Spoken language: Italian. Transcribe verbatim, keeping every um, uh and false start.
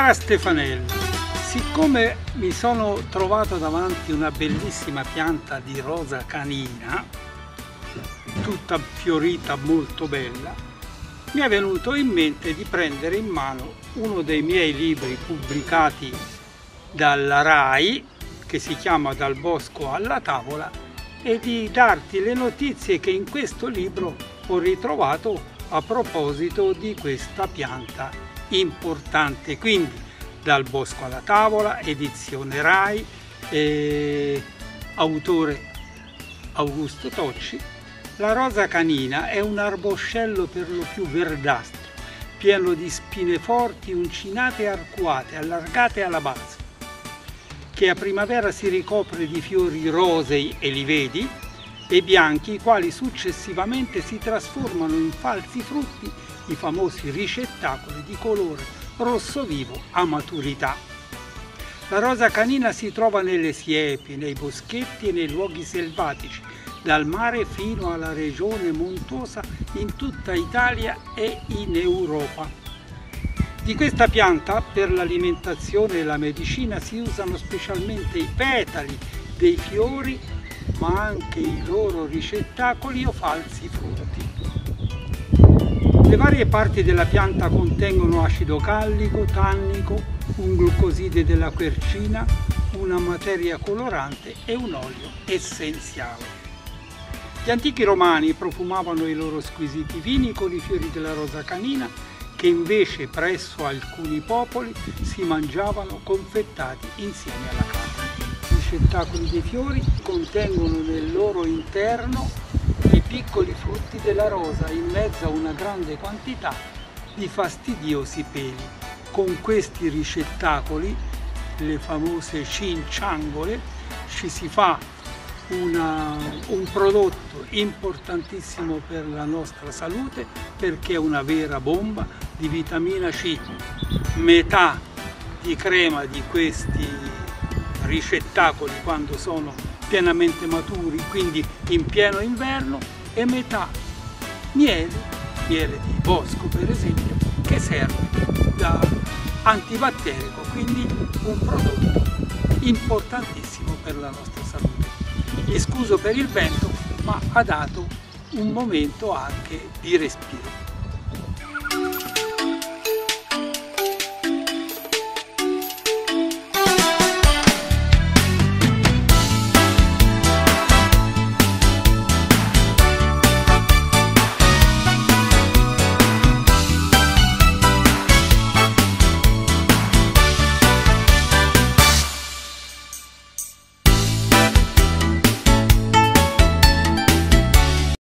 Cara Stefanella, siccome mi sono trovato davanti una bellissima pianta di rosa canina, tutta fiorita, molto bella, mi è venuto in mente di prendere in mano uno dei miei libri pubblicati dalla RAI, che si chiama Dal bosco alla tavola, e di darti le notizie che in questo libro ho ritrovato a proposito di questa pianta importante. Quindi Dal bosco alla tavola, edizione RAI, eh, autore Augusto Tocci. La rosa canina è un arboscello per lo più verdastro, pieno di spine forti, uncinate e arcuate, allargate alla base, che a primavera si ricopre di fiori rosei e lividi e bianchi, i quali successivamente si trasformano in falsi frutti, i famosi ricettacoli di colore rosso vivo a maturità. La rosa canina si trova nelle siepi, nei boschetti e nei luoghi selvatici, dal mare fino alla regione montuosa in tutta Italia e in Europa. Di questa pianta per l'alimentazione e la medicina si usano specialmente i petali dei fiori, ma anche i loro ricettacoli o falsi frutti. Le varie parti della pianta contengono acido callico, tannico, un glucoside della quercina, una materia colorante e un olio essenziale. Gli antichi romani profumavano i loro squisiti vini con i fiori della rosa canina, che invece presso alcuni popoli si mangiavano confettati insieme alla carne. I ricettacoli dei fiori contengono nel loro interno i piccoli frutti della rosa in mezzo a una grande quantità di fastidiosi peli. Con questi ricettacoli, le famose cinciangole, ci si fa Una, un prodotto importantissimo per la nostra salute, perché è una vera bomba di vitamina C. Metà di crema di questi ricettacoli quando sono pienamente maturi, quindi in pieno inverno, e metà miele, miele di bosco per esempio, che serve da antibatterico, quindi un prodotto importantissimo per la nostra salute. Mi scuso per il vento, ma ha dato un momento anche di respiro.